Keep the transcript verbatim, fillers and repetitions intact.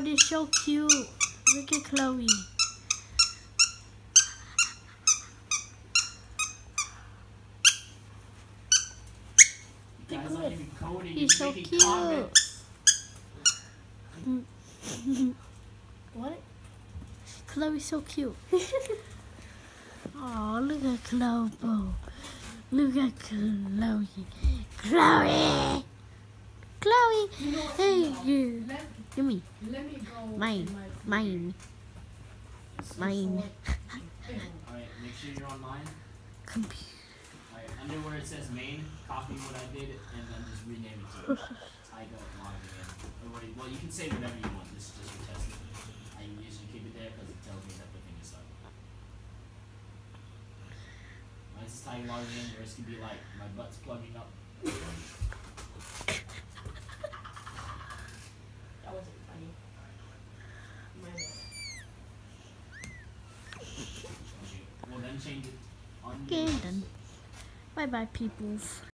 they're so cute. Look at Chloe. Guys aren't even coding. He's so making cute. comments. What? Chloe's so cute. Oh, look at Chloe. Look at Chloe. Chloe! Chloe! You know what? Hey, No. you. Let, Give me. let me go. Mine. to my Mine. Mine. Alright, make sure you're online. Computer. Alright, under where it says main, copy what I did and then just rename it to Tiger logging in. Or, wait, well, you can say whatever you want. This is just for testing. I usually keep it there because it tells me that the thing is up. Mine says Tiger logging in. Yours can be like, my butt's plugging up. That wasn't funny. My bad. Okay, well then change it on Okay, done. Bye bye, peoples.